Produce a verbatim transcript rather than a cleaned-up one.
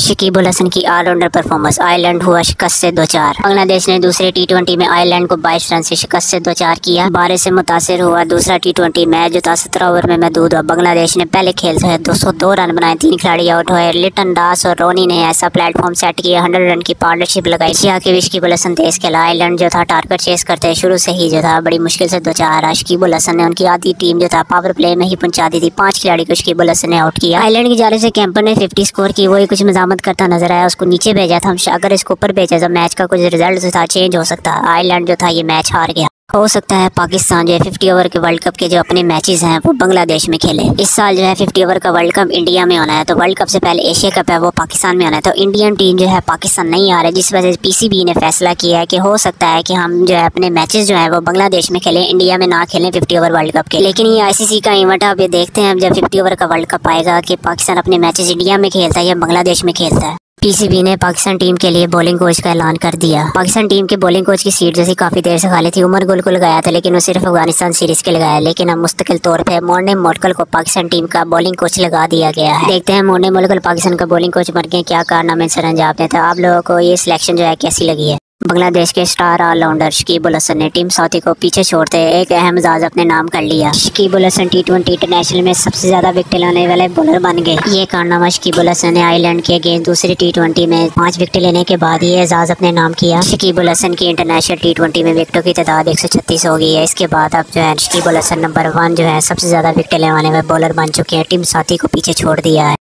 शकीब उल हसन की allrounder performance, Ireland हुआ शिकस्त से दो चार। बांग्लादेश ने दूसरे टी ट्वेंटी में आयरलैंड को बाईस रन से शिकस्त से दो चार किया। बारिश से मुतासिर हुआ दूसरा टी ट्वेंटी मैच जो था सत्रह ओवर में महदूद हुआ। बांग्लादेश ने पहले खेल से दो सौ दो रन बनाए, तीन खिलाड़ी आउट हुए। लिटन दास और रोनी ने ऐसा प्लेटफॉर्म सेट किया, हंड्रेड रन की पार्टनरशिप लगाई। के शकीब उल हसन तेज खेला। आयरलैंड जो था टारगेट चेस करते शुरू से ही जो था बड़ी मुश्किल से दो चार। शकीब उल हसन ने उनकी आधी टीम जो था पावर प्ले में ही पहुंचा दी थी। पांच खिलाड़ी को शकीब उल हसन ने आउट किया। आयरलैंड की जाने से कैंपर ने फिफ्टी स्कोर की, वही कुछ मजामत करता नजर आया, उसको नीचे भेजा था। अगर इसको ऊपर भेजा तो मैच का कुछ रिजल्ट जो था चेंज हो सकता है। आयरलैंड जो था ये मैच हार गया। हो सकता है पाकिस्तान जो है फिफ्टी ओवर के वर्ल्ड कप के जो अपने मैचेस हैं वो बांग्लादेश में खेले। इस साल जो है फिफ्टी ओवर का वर्ल्ड कप इंडिया में होना है, तो वर्ल्ड कप से पहले एशिया कप है वो पाकिस्तान में होना है। तो इंडियन टीम जो है पाकिस्तान नहीं आ रहा है, जिस वजह से पीसीबी ने फैसला किया है कि हो सकता है कि हम जो है अपने मैचेस जो है वो बांग्लादेश में खेलें, इंडिया में ना खेलें फिफ्टी ओवर वर्ल्ड कप के। लेकिन ये आईसीसी का इवेंट है, अब ये देखते हैं जब फिफ्टी ओवर का वर्ल्ड कप आएगा कि पाकिस्तान अपने मैचेस इंडिया में खेलता है या बांग्लादेश में खेलता है। पीसीबी ने पाकिस्तान टीम के लिए बॉलिंग कोच का ऐलान कर दिया। पाकिस्तान टीम के बॉलिंग कोच की सीट जैसी काफी देर से खाली थी। उमर गुल को लगाया था, लेकिन वो सिर्फ अफगानिस्तान सीरीज के लगाया। लेकिन अब मुस्तकिल तौर पे मोर्ने मोटकल को पाकिस्तान टीम का बॉलिंग कोच लगा दिया गया है। देखते हैं मोर्ने मोटकल पाकिस्तान का बॉलिंग कोच बन के क्या कारनामे सर अंजाम देते हैं। आप लोगों को ये सिलेक्शन जो है कैसी लगी है? बांग्लादेश के स्टार ऑलराउंडर शकीब उल हसन ने टीम साथी को पीछे छोड़ते एक अहम एजाज अपने नाम कर लिया। Shakib ul Hasan T twenty international में सबसे ज्यादा विकेट लाने वाले बॉलर बन गए। ये कारनामा शकीब उल हसन ने आयरलैंड के अगेंस्ट दूसरी टी ट्वेंटी में पांच विकेट लेने के बाद ये एजाज अपने नाम किया। शकीब उल हसन की इंटरनेशनल टी ट्वेंटी में विकेटों की तादाद एक सौ छत्तीस हो गई है। इसके बाद अब जो है शकीब उल हसन नंबर वन जो है सबसे ज्यादा विकेट लेने वाले बॉलर बन चुके हैं। टीम साथी को पीछे छोड़ दिया है।